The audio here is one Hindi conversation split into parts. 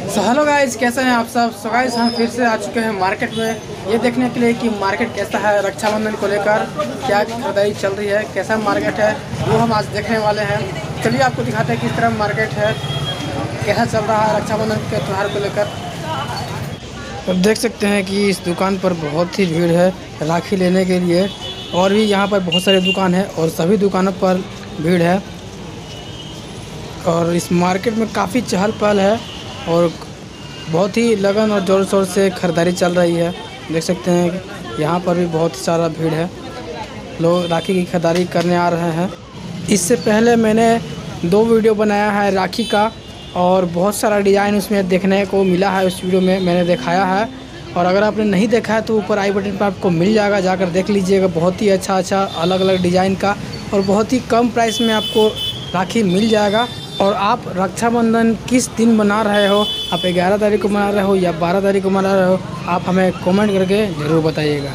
सो हेलो गाइस, कैसे हैं आप सब। सो गाइस, हम फिर से आ चुके हैं मार्केट में ये देखने के लिए कि मार्केट कैसा है। रक्षाबंधन को लेकर क्या खरीदारी चल रही है, कैसा मार्केट है, वो हम आज देखने वाले हैं। चलिए आपको दिखाते हैं किस तरह मार्केट है, कैसा चल रहा है रक्षाबंधन के त्यौहार को लेकर। अब देख सकते हैं कि इस दुकान पर बहुत ही भीड़ है राखी लेने के लिए, और भी यहाँ पर बहुत सारी दुकान है और सभी दुकानों पर भीड़ है। और इस मार्केट में काफ़ी चहल पहल है और बहुत ही लगन और ज़ोर शोर से खरीदारी चल रही है। देख सकते हैं कि यहाँ पर भी बहुत सारा भीड़ है, लोग राखी की खरीदारी करने आ रहे हैं। इससे पहले मैंने 2 वीडियो बनाया है राखी का, और बहुत सारा डिज़ाइन उसमें देखने को मिला है। उस वीडियो में मैंने दिखाया है, और अगर आपने नहीं देखा है तो ऊपर आई बटन पर आपको मिल जाएगा, जाकर देख लीजिएगा। बहुत ही अच्छा अलग अलग डिज़ाइन का और बहुत ही कम प्राइस में आपको राखी मिल जाएगा। और आप रक्षाबंधन किस दिन मना रहे हो, आप 11 तारीख को मना रहे हो या 12 तारीख को मना रहे हो, आप हमें कमेंट करके ज़रूर बताइएगा।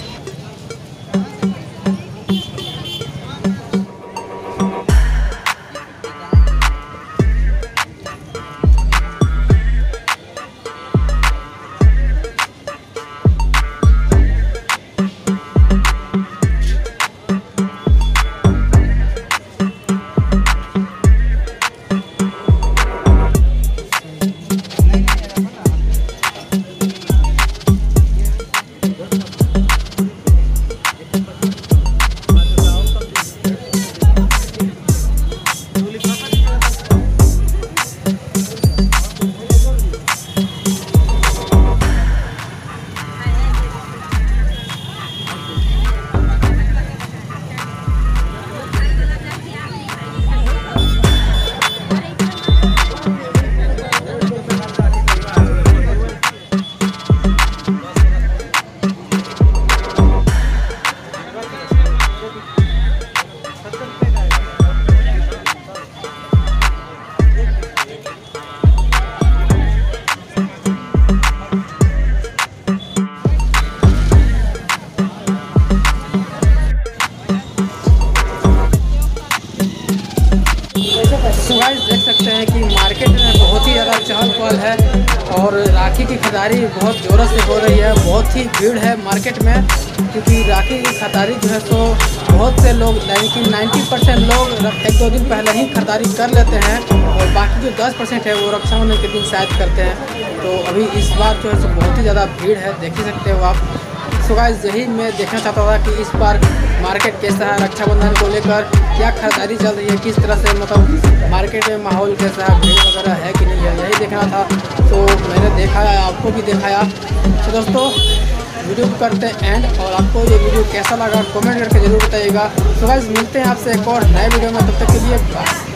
तो गाइस, देख सकते हैं कि मार्केट में बहुत ही ज़्यादा चहल पहल है और राखी की खरीदारी बहुत ज़ोरों से हो रही है। बहुत ही भीड़ है मार्केट में, क्योंकि राखी की खरीदारी जो है तो बहुत से लोग, यानी 90% लोग 1-2 दिन पहले ही खरीदारी कर लेते हैं, और बाकी जो 10% है वो रक्षाबंधन के दिन शायद करते हैं। तो अभी इस बार जो है तो बहुत ही ज़्यादा भीड़ है, देख ही सकते हो आप। सो गाइस, यही मैं देखना चाहता था कि इस बार मार्केट कैसा है, रक्षाबंधन को लेकर क्या खरीदारी चल रही है, किस तरह से मतलब मार्केट में माहौल कैसा है, भीड़ वगैरह है कि नहीं है, यही देखना था। तो मैंने देखा है, आपको भी दिखाया। तो दोस्तों, वीडियो को करते हैं एंड, और आपको ये वीडियो कैसा लगा कमेंट करके ज़रूर बताइएगा। तो गाइस, मिलते हैं आपसे एक और नए वीडियो में, तब तक के लिए बाय।